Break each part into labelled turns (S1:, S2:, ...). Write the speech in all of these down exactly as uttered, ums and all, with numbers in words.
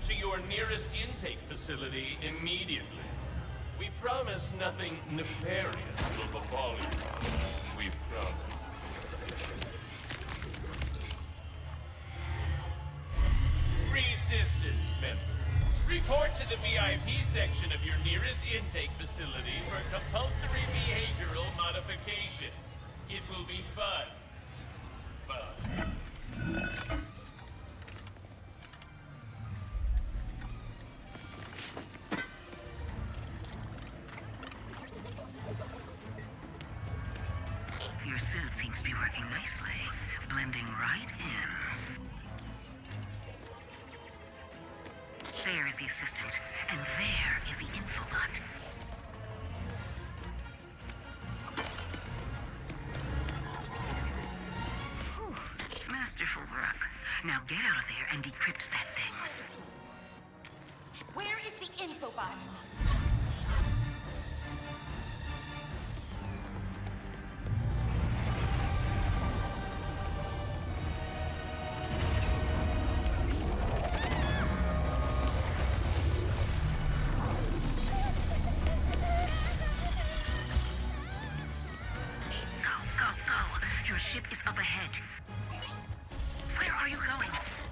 S1: to your nearest intake facility immediately. We promise nothing nefarious will befall you. We promise. Resistance members, report to the V I P section of your nearest intake facility for compulsory behavioral modification. It will be fun. Fun.
S2: Your suit seems to be working nicely, blending right in. There is the assistant, and there is the infobot. Whew. Masterful work. Now get out of there and decrypt that thing.
S3: Where is the infobot?
S2: Ship is up ahead. Where are you going?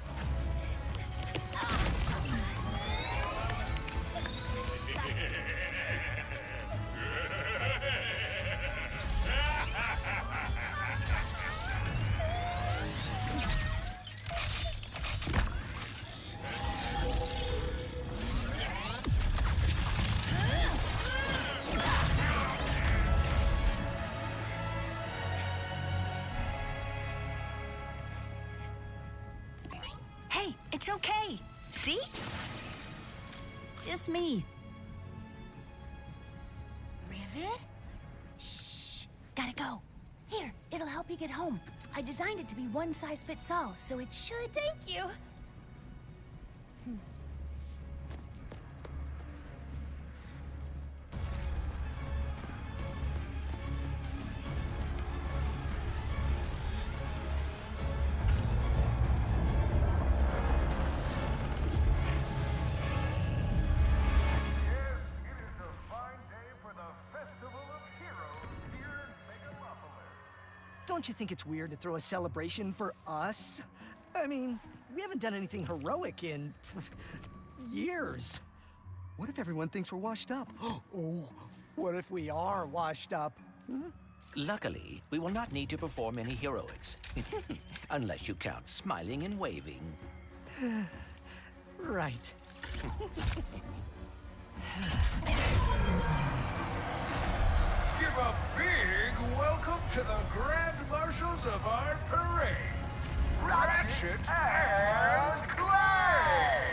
S4: It's okay. See? Just me.
S3: Rivet?
S4: Shh. Gotta go. Here, it'll help you get home. I designed it to be one size fits all, so it should...
S3: Thank you.
S4: Hmm.
S5: Don't you think it's weird to throw a celebration for us? I mean, we haven't done anything heroic in years. What if everyone thinks we're washed up? Oh, what if we are washed up? Hmm?
S6: Luckily, we will not need to perform any heroics. Unless you count smiling and waving.
S5: Right.
S7: Give a big welcome to the Grand Marshals of our parade, Ratchet and Clank!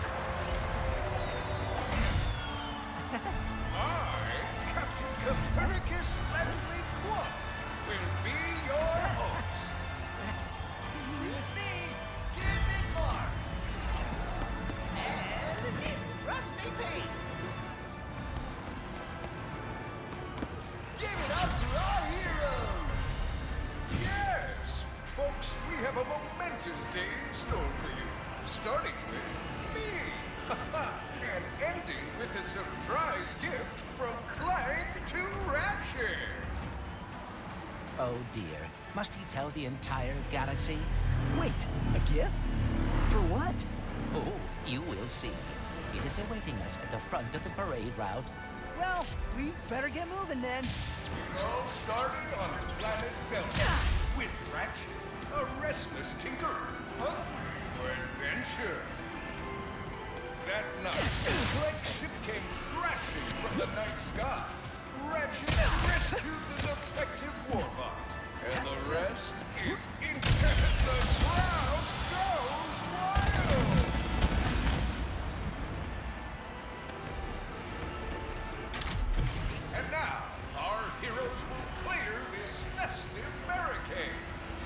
S7: I, Captain Copernicus Leslie Quant, will be your host.
S8: With me, Skid Marks. And Rusty Pete. Give it up for our heroes!
S7: Yes! Folks, we have a momentous day in store for you. Starting with me. And ending with a surprise gift from Clank to Ratchet.
S6: Oh dear. Must he tell the entire galaxy?
S5: Wait, a gift? For what?
S6: Oh, you will see. It is awaiting us at the front of the parade route.
S5: Well, we better get moving then.
S7: It all started on the planet Belgium with Ratchet, a restless tinkerer, hungry for adventure. That night, Clank's ship came crashing from the night sky. Ratchet rescued the defective warbot, and the rest is intent. The crowd goes wild. And now, our heroes will clear this festive barricade.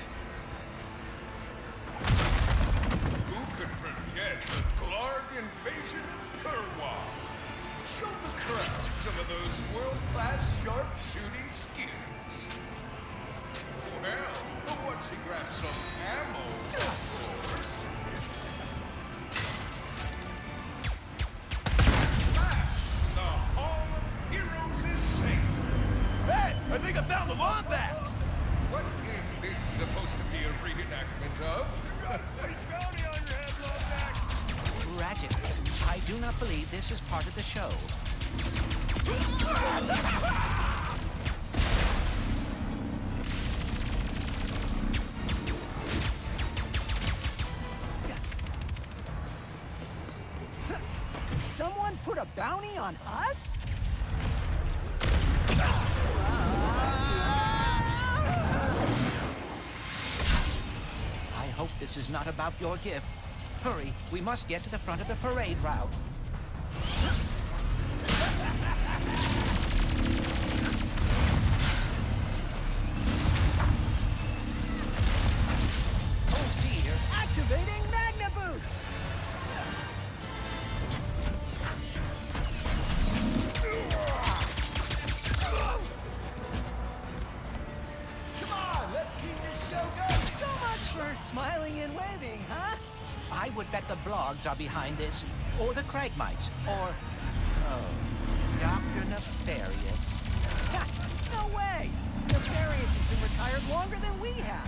S7: Who could forget the Glarg invasion of Kurwa? Show the crowd some of those world-class sharp-shooting skills. Well, once he grabs some ammo, of course. think I found the wombat! What is this supposed to be a reenactment of? Bounty on your head, wombat!
S6: Ratchet, I do not believe this is part of the show.
S5: Someone put a bounty on us?
S6: I hope this is not about your gift. Hurry, we must get to the front of the parade route.
S5: Oh dear, activating Magna Boots!
S8: Come on, let's keep this show going.
S5: So much for smiling and waving, huh?
S6: I would bet the blogs are behind this, or the Cragmites, or... oh, Doctor Nefarious.
S5: Ha, no way! Nefarious has been retired longer than we have.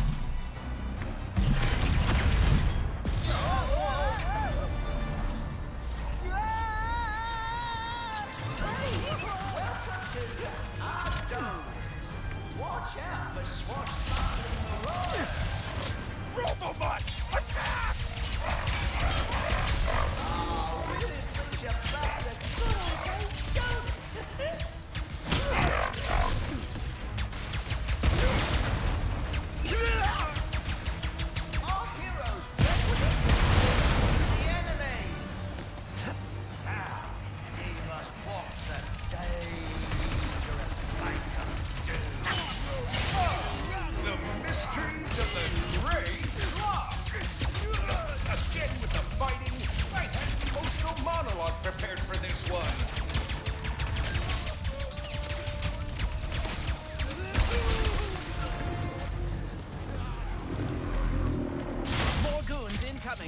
S8: Watch out for swashbuckling
S7: Robobot! Attack!
S8: Oh, really brings you back to good old days, don't it? Our heroes represent the enemy. Now, he must walk the dangerous fight of doom.
S7: The mysteries of the Great Lock! Again with the fighting, I had an emotional monologue prepared for this one.
S6: More goons incoming.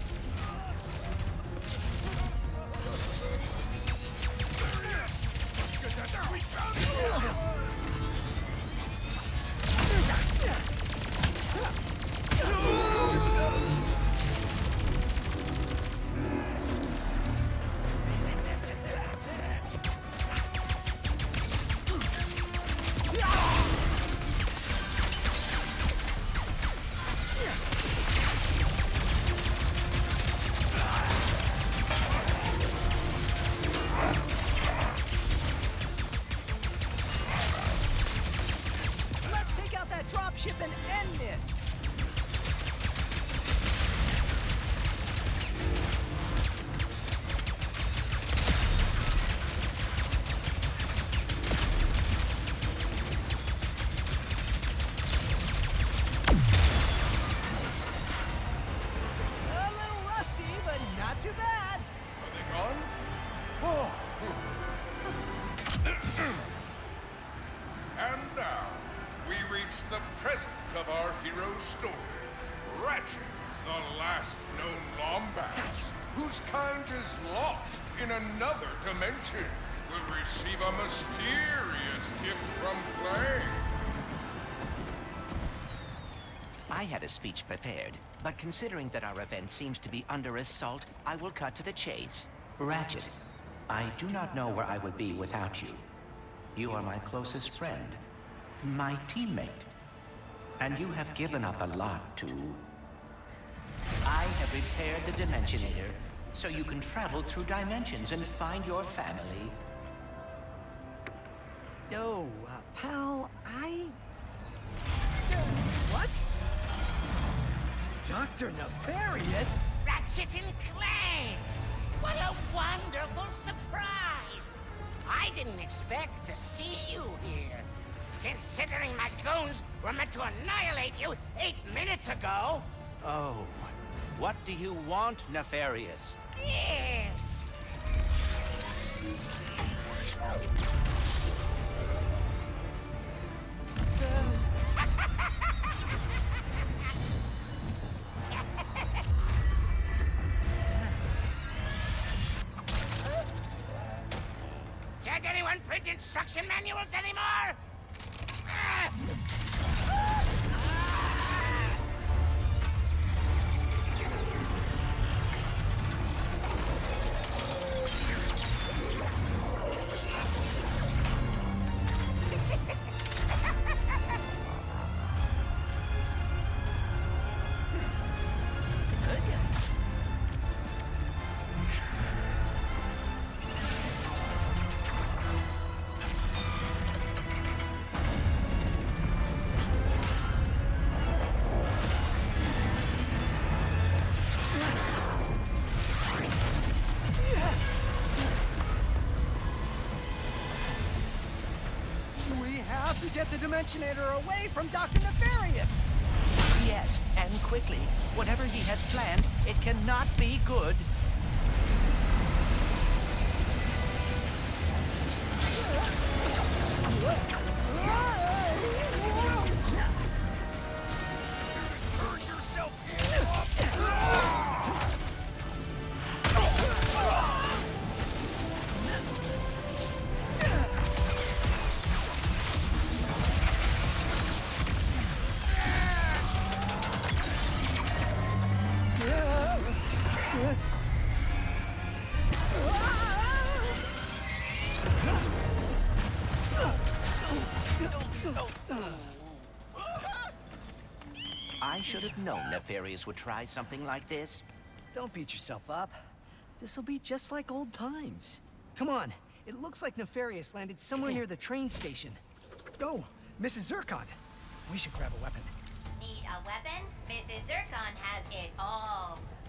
S5: Let's take out that dropship and end this! A little rusty, but not too bad.
S7: Are they gone? Oh. And now, we reach the present of our hero's story. Ratchet, the last known Lombax, whose kind is lost in another dimension, will receive a mysterious gift from Plague.
S6: I had a speech prepared, but considering that our event seems to be under assault, I will cut to the chase. Ratchet, I do not know where I would be without you. You are my closest friend, my teammate, and you have given up a lot to... I have repaired the Dimensionator, so you can travel through dimensions and find your family.
S5: No, uh, pal, I... Uh, what? Doctor Nefarious?
S9: Ratchet and Clank! What a wonderful surprise! I didn't expect to see you here. Considering my goons were meant to annihilate you eight minutes ago.
S6: Oh, what do you want, Nefarious?
S9: Yes! Can't anyone print instruction manuals anymore?
S5: have to get the Dimensionator away from Doctor Nefarious!
S6: Yes, and quickly. Whatever he has planned, it cannot be good. I should have known Nefarious would try something like this.
S5: Don't beat yourself up. This'll be just like old times. Come on, it looks like Nefarious landed somewhere near the train station. Oh, Missus Zircon. We should grab a weapon.
S10: Need a weapon? Missus Zircon has it all.